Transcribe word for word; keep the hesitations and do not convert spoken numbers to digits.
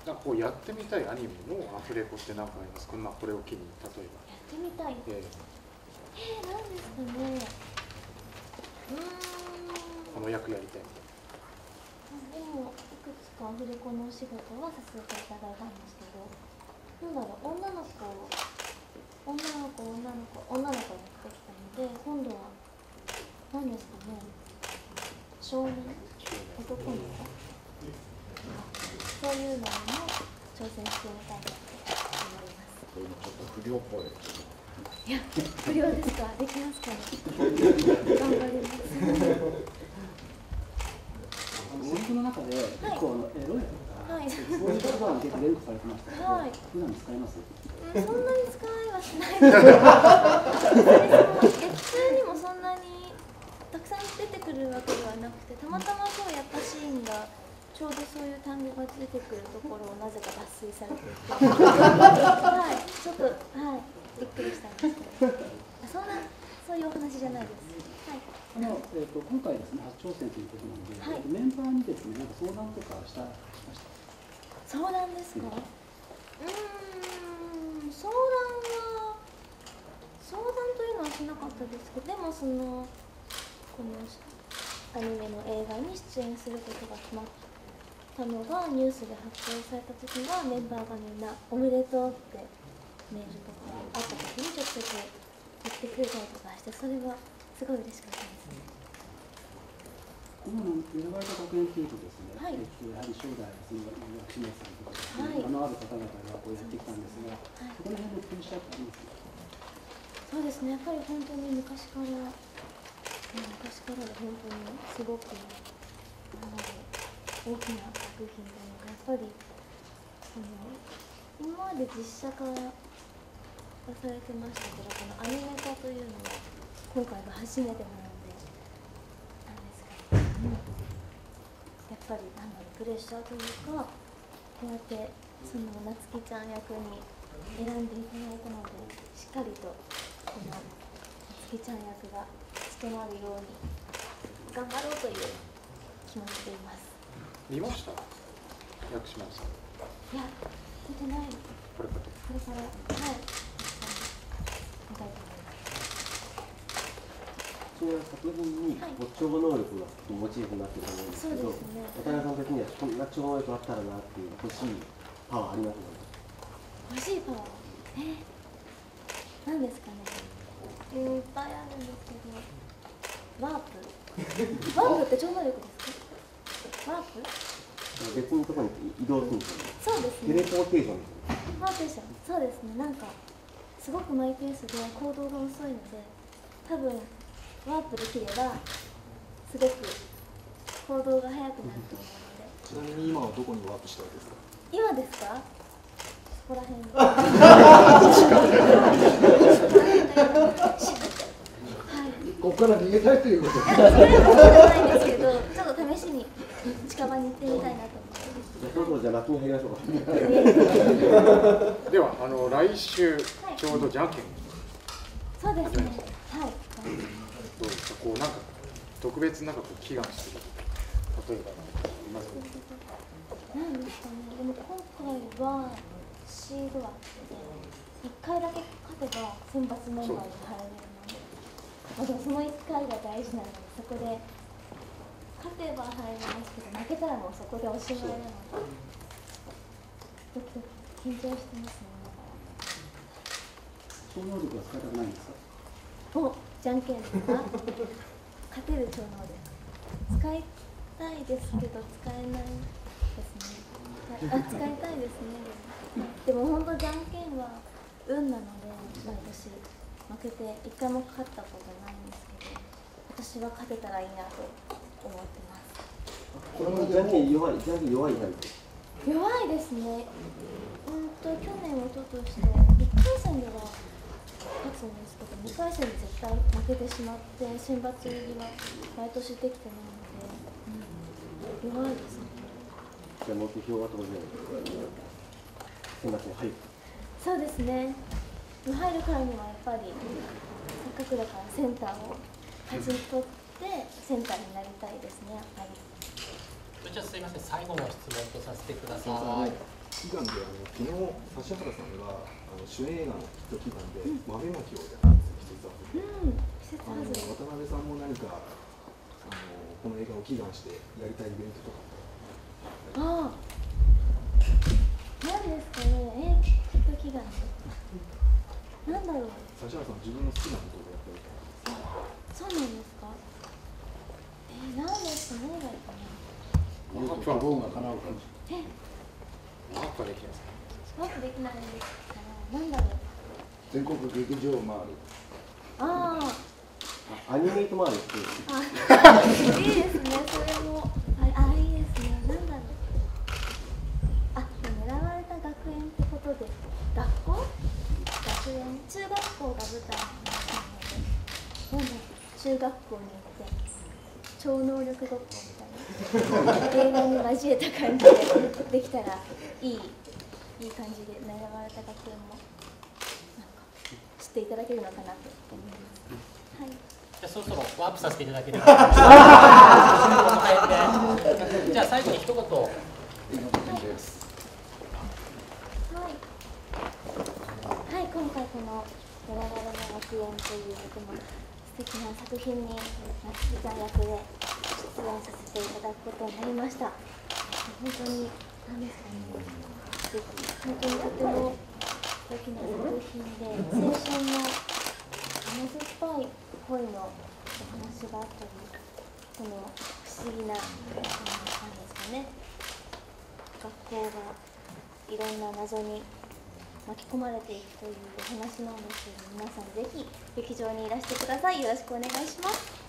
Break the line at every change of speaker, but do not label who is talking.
なんかこうやってみたいアニメのアフレコって何かありますか？まあこれを機に例えば。
やってみたい。えー、えー、なんですかね。うーん。こ
の役やりたい。
でもいくつかアフレコのお仕事はさせていただいたんですけど、なんだろう、女の子女の子女の子女の子やってきたので、今度は何ですかね。少年男の子。そういうのも挑戦してみたいなと思います。
今ちょっと不良っぽい。
いや、不良ですか。できますかね。頑張ります。
セリフの中で結構エロいとか、はい、そういう言葉が結構連呼されてましたけど、はい、普段使います？
うん、そんなに使いはしないですけど、劇中にもそんなにたくさん出てくるわけではなくて、たまたま今日やったシーンがちょうどそういう単語が出てくるところをなぜか抜粋されていて、はい、ちょっと、はい、びっくりしたんですけど、そんな、そういうお話じゃないです。はい、
あの、えーと、今回ですね、初挑戦ということなので、はい、メンバーにですね、なんか相談とかしたしました？
相談ですか？うん、うーん、相談は、相談というのはしなかったですけど、でもその、このアニメの映画に出演することが決まったのがニュースで発表された時は、メンバーがみんなおめでとうってメールとかあった時に直接言ってくれたりとかして、それがすごい嬉しかったですね。
この選ばれた学園っていうとですね、
はい、
やはり将来その薬師丸さんとかですね、はい、あのある方々がこうやってきたんですが、はい、そこら辺のプレッシャーってありますか？
そうですね、やっぱり本当に昔から、昔からで本当にすごくあの大きな作品というか、やっぱりあの今まで実写化がされてましたけど、このアニメ化というのは今回が初めてなので、なんですかね、うん、やっぱりなんだろう、プレッシャーというか、こうやってそのなつきちゃん役に選んでいただいたので、しっかりとこのなつきちゃん役が務まるように頑張ろうという気持ちでいます。
見ました？薬師丸さん。
いや、見てない。
これから。
これから、はい。見たいと思います。
そういう作品に没超能力がモチーフになっていると思うんですけど、渡辺さん的にはこんな超能力あったらなっていう欲しいパワーありますか？
欲しいパワー、えー、何ですかね。いっぱいあるんですけど、ワープワープって超能力ですか？ワープ
別のところに移動するんですよね。
そうですね。
テレポーテーション。
ポーテーション、そうですね。なんかすごくマイペースで行動が遅いので、多分ワープできればすごく行動が速くなると思うので。
ちなみに今はどこにワープしたいですか？
今ですか？ここら辺に。
ここから逃げたいということです。
それはそうじゃないんですけど、ちょっと試しに近場に行ってみたいなと思って。
じゃあそろそろじゃあ夏に入りましょうか。
ではあの来週ちょうどじゃんけん。
そうですね。はい。
どうですか、こうなんか特別なんかこう祈願してる例えばいますか？
なんですかね。でも今回はシード枠でいっかいだけ勝てば選抜メンバーに入れるので、まあでもそのいっかいが大事なので、そこで勝てば入りますけど、負けたらもうそこでおしまいなので、ドキドキ緊張してますね。
超能力は使いたくないんですか？
お、じゃんけんですか？勝てる超能力使いたいですけど使えないですね。あ、使いたいですね。でも本当じゃんけんは運なので、毎年負けて一回も勝ったことないんですけど、私は勝てたらいいなと思ってます。
これもじゃんけん弱い、じゃんけん弱いタイプ。
弱いですね。うんと去年一昨年といっかい戦では勝つんですけど、にかい戦で絶対負けてしまって選抜入りは毎年できてないので、うん、弱いですね。
じゃあ目標は当然選抜に入る。
そうですね。入るからにはやっぱりせっかくだからセンターを勝ち取ってセンターになりたいですね、やっぱり。
じゃあすいません、最後の質問とさせてください。
祈願であの昨日指原さんがあの主演映画のヒット祈願で豆まきをやったんですよ、季節外れ。あの渡辺さんも何かあのこの映画を祈願してやりたいイベントとか。
ああ、何ですかね、えー、ヒット祈願。なんだろう。
指原さん自分の好きなことをやってみたい。
そうなんですか。えー、なんですか、何がいいかな。
ワープはどうが叶うか。
え、
ワープはできないですか。
ワープできないんですから、なんだろう。
全国劇場を回る。
あ
あ、アニメイトもあるっていう。
あ、いいですね、それも。あ、あ、いいですね、なんだろう。あ、狙われた学園ってことで、学校学園、中学校が舞台なので、なんだろう、中学校に行って、超能力ごっこみたいな、映画に交えた感じでできたらいい、いい感じで狙われた学園も、なんか、知っていただけるのかなと思います。はい。
じゃあそろそろワープさせていただければ。はい、じゃあ最後に一言。はい、はい、今回この「狙われの学園」というとても素敵な作品に夏希ちゃん役で出演させていただくことになりました。本当に何ですかね、素敵、本当にとても素敵な作品で、青春の甘酸っぱい恋のお話があったり、この不思議な、なんですかね、学校がいろんな謎に巻き込まれていくというお話なんですけど、皆さんぜひ劇場にいらしてください。よろしくお願いします。